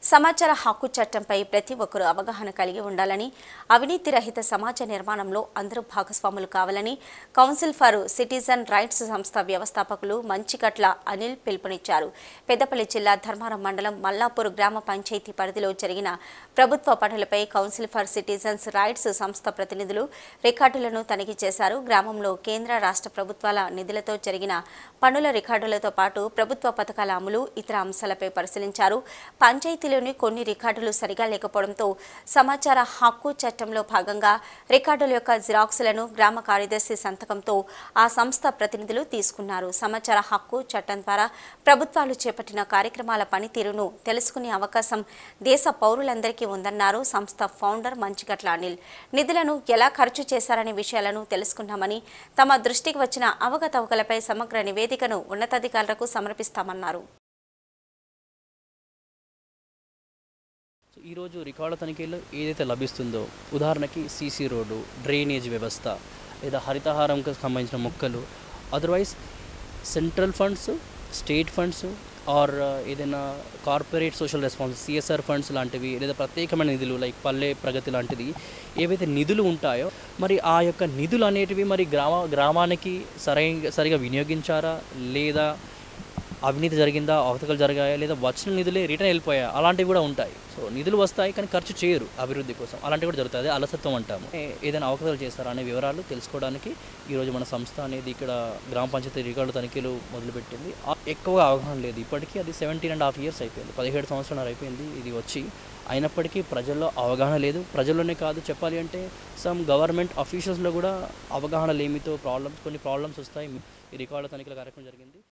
సమాచార హక్కు చట్టంపై ప్రతి ఒక్కరూ అవగాహన కలిగి ఉండాలని, అవినీతి రహిత సమాజ నిర్మాణంలో అందరూ భాగస్వాములు కావాలని కౌన్సిల్ ఫర్ సిటిజన్ రైట్స్ సంస్థ వ్యవస్థాపకులు మంచికట్ల అనిల్ పిలుపునిచ్చారు. పెద్దపల్లి జిల్లా ధర్మారం మండలం మల్లాపూర్ గ్రామ పంచాయతీ పరిధిలో జరిగిన ప్రభుత్వ పనులపై కౌన్సిల్ ఫర్ సిటిజన్స్ రైట్స్ సంస్థ ప్రతినిధులు రికార్డులను తనిఖీ చేశారు. గ్రామంలో కేంద్ర రాష్ట్ర ప్రభుత్వాల నిధులతో జరిగిన పనుల రికార్డులతో పాటు ప్రభుత్వ పథకాల అమలు, ఇతర అంశాలపై పరిశీలించారు. పంచాయతీలోని కొన్ని రికార్డులు సరిగా లేకపోవడంతో సమాచార హక్కు చట్టంలో భాగంగా రికార్డుల యొక్క జిరాక్స్లను గ్రామ కార్యదర్శి సంతకంతో ఆ సంస్థ ప్రతినిధులు తీసుకున్నారు. సమాచార హక్కు చట్టం ద్వారా ప్రభుత్వాలు చేపట్టిన కార్యక్రమాల పనితీరును తెలుసుకునే అవకాశం దేశ పౌరులందరికీ ఉందన్నారు సంస్థ ఫౌండర్ మంచిగట్ల అనిల్. నిధులను ఎలా ఖర్చు చేశారనే విషయాలను తెలుసుకున్నామని, తమ దృష్టికి వచ్చిన అవకతవకలపై సమగ్ర నివేదికను ఉన్నతాధికారులకు సమర్పిస్తామన్నారు. ఈరోజు రికార్డుల తనిఖీలో ఏదైతే లభిస్తుందో, ఉదాహరణకి సీసీ రోడ్డు, డ్రైనేజ్ వ్యవస్థ లేదా హరితహారంకు సంబంధించిన మొక్కలు, otherwise central funds, state funds or ఏదైనా corporate social response CSR funds లాంటివి, లేదా ప్రత్యేకమైన నిధులు లైక్ పల్లె ప్రగతి లాంటిది ఏవైతే నిధులు ఉంటాయో, మరి ఆ యొక్క నిధులు అనేటివి మరి గ్రామానికి సరిగా వినియోగించారా, లేదా అవినీతి జరిగిందా, అవకతవకలు జరిగాయా, లేదా వచ్చిన నిధులే రిటర్న్ వెళ్ళిపోయా, అలాంటివి కూడా ఉంటాయి. సో నిధులు వస్తాయి కానీ ఖర్చు చేయరు అభివృద్ధి కోసం, అలాంటివి కూడా జరుగుతుంది. అలసత్వం అంటాము. ఏదైనా అవకతవకలు చేస్తారా అనే వివరాలు తెలుసుకోవడానికి ఈరోజు మన సంస్థ అనేది ఇక్కడ గ్రామ పంచాయతీ రికార్డు తనిఖీలు మొదలుపెట్టింది. ఎక్కువగా అవగాహన లేదు. ఇప్పటికీ అది 17.5 years అయిపోయింది, 17 సంవత్సరాలు అయిపోయింది ఇది వచ్చి. అయినప్పటికీ ప్రజల్లో అవగాహన లేదు. ప్రజల్లోనే కాదు, చెప్పాలి అంటే సమ్ గవర్నమెంట్ అఫీషియల్స్లో కూడా అవగాహన లేమితో కొన్ని ప్రాబ్లమ్స్ వస్తాయి. ఈ రికార్డు తనిఖీల కార్యక్రమం జరిగింది.